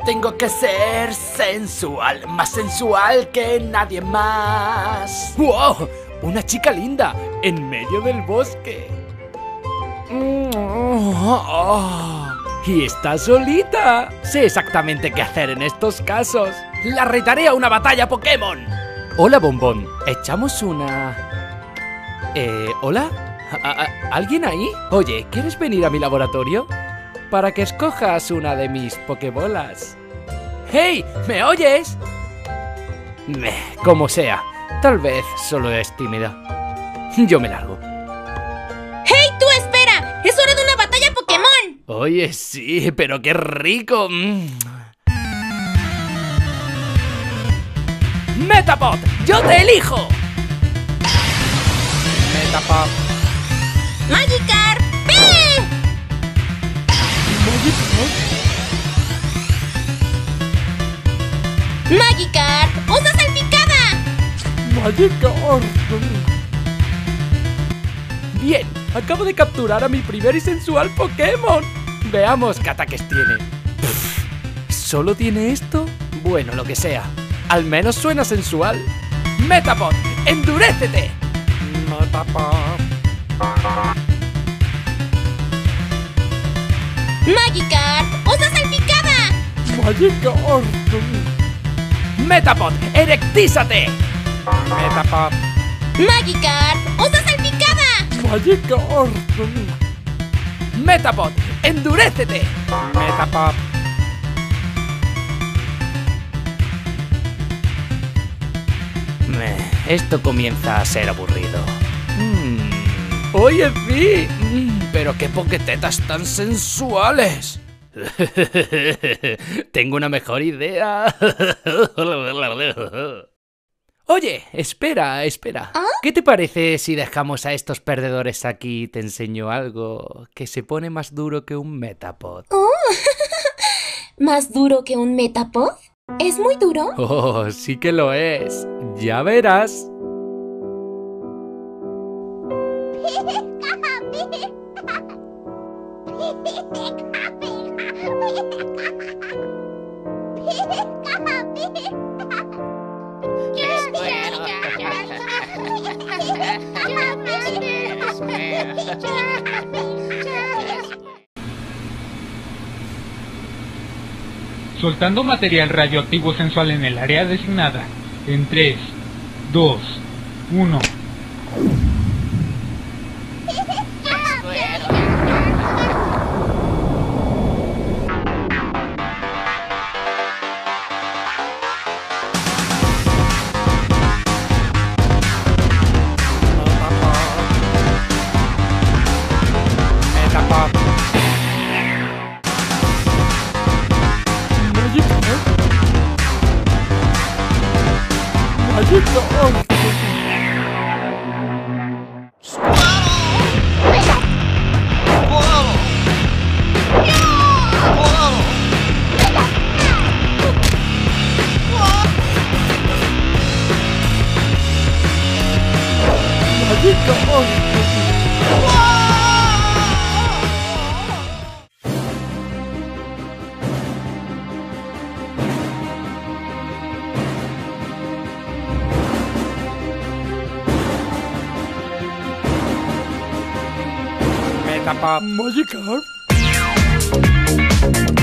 tengo que ser sensual, más sensual que nadie más. ¡Wow! Una chica linda en medio del bosque. Y está solita. Sé exactamente qué hacer en estos casos. La retaré a una batalla Pokémon. Hola, Bombón. ¿Echamos una...? ¿Hola? ¿Alguien ahí? Oye, ¿quieres venir a mi laboratorio? Para que escojas una de mis Pokébolas. ¡Hey! ¿Me oyes? Como sea. Tal vez solo es tímida. Yo me largo. ¡Hey, tú espera! ¡Es hora de una batalla Pokémon! Oye, sí, pero qué rico. ¡Metapod! ¡Yo te elijo! Metapod. ¡Magikarp! ¡Ve! ¡Magikarp! ¡Usa salpicada! ¡Magikarp! Bien, acabo de capturar a mi primer y sensual Pokémon. Veamos qué ataques tiene. ¿Solo tiene esto? Bueno, lo que sea. Al menos suena sensual. ¡Metapod! ¡Endurécete! Metapod. ¡Magikarp! ¡Usa salpicada! ¡Magikarp! ¡Metapod! ¡Erectízate! Metapod. ¡Magikarp! ¡Usa salpicada! ¡Magikarp! ¡Metapod! ¡Endurécete! Metapod. Esto comienza a ser aburrido. Oye, sí. Pero qué poketetas tan sensuales. Tengo una mejor idea. Oye, espera. ¿Ah? ¿Qué te parece si dejamos a estos perdedores aquí y te enseño algo que se pone más duro que un Metapod? Oh. ¿Más duro que un Metapod? ¿Es muy duro? Oh, sí que lo es. Ya verás. Soltando material radioactivo sensual en el área designada. En 3, 2, 1. Magikarp.